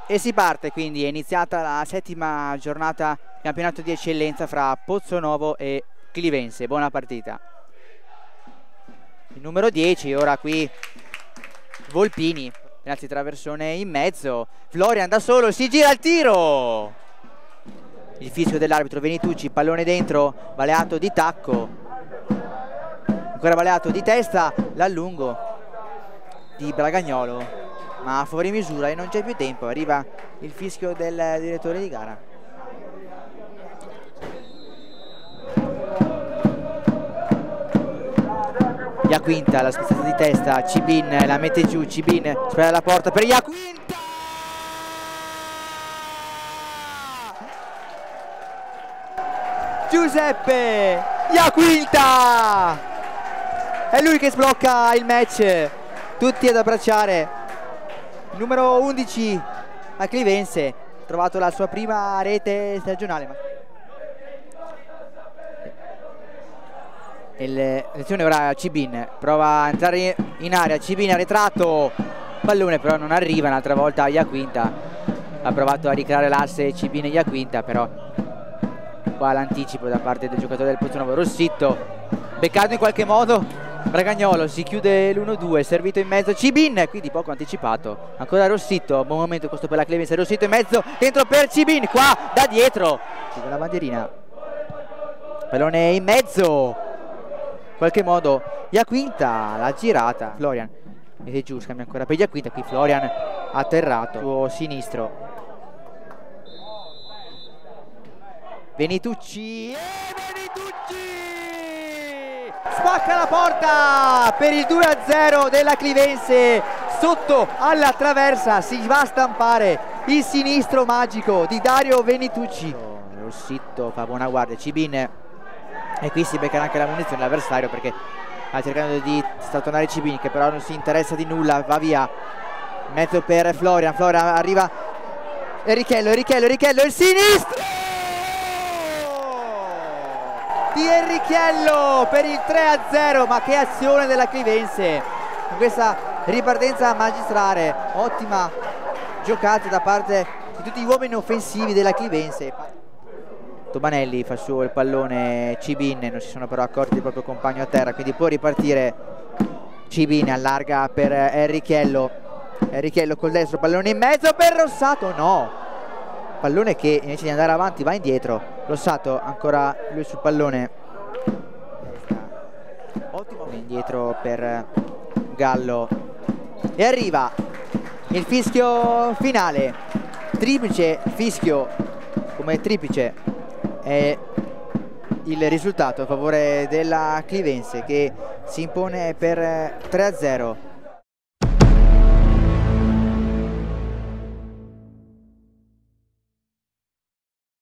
E si parte, quindi è iniziata la 7ª giornata campionato di eccellenza fra Pozzonovo e Clivense. Buona partita. Il numero 10, ora qui Volpini, grazie traversone in mezzo, Florian da solo, si gira al tiro! Il fischio dell'arbitro Venitucci, pallone dentro, Valeato di tacco, ancora Valeato di testa, l'allungo di Bragagnolo, ma a fuori misura e non c'è più tempo, arriva il fischio del direttore di gara. Iaquinta, la spezzata di testa, Cibin la mette giù, Cibin spera la porta per Iaquinta! Giuseppe Iaquinta! È lui che sblocca il match, tutti ad abbracciare. Il numero 11 a Clivense, ha trovato la sua prima rete stagionale. Attenzione ora Cibin, prova a entrare in area, Cibin ha ritratto, pallone però non arriva, un'altra volta Iaquinta, ha provato a ricreare l'asse Cibin e Iaquinta, però qua l'anticipo da parte del giocatore del Pozzonovo, Rossitto, beccato in qualche modo, Bragagnolo si chiude l'1-2, servito in mezzo Cibin, quindi poco anticipato, ancora Rossitto, buon momento questo per la Clivense, Rossitto in mezzo, dentro per Cibin, qua da dietro, la bandierina, pallone in mezzo, in qualche modo Iaquinta l'ha girata, Florian mette giù, scambia ancora per Iaquinta, qui Florian atterrato, suo sinistro, Venitucci, spacca la porta per il 2-0 della Clivense, sotto alla traversa si va a stampare il sinistro magico di Dario Venitucci. Rossitto fa buona guardia, Cibin, e qui si becca anche la munizione l'avversario perché sta cercando di strattonare Cibin, che però non si interessa di nulla, va via, mezzo per Florian, Florian arriva Enrichello, il sinistro di Enrichello per il 3-0, ma che azione della Clivense con questa ripartenza magistrale, ottima giocata da parte di tutti gli uomini offensivi della Clivense. Tobanelli fa su il pallone, Cibin, non si sono però accorti del proprio compagno a terra, quindi può ripartire Cibin, allarga per Enrichello col destro, pallone in mezzo per Rossato, no, pallone che invece di andare avanti va indietro, Rossato ancora lui sul pallone, ottimo indietro per Gallo e arriva il fischio finale, triplice fischio, come triplice è il risultato a favore della Clivense che si impone per 3-0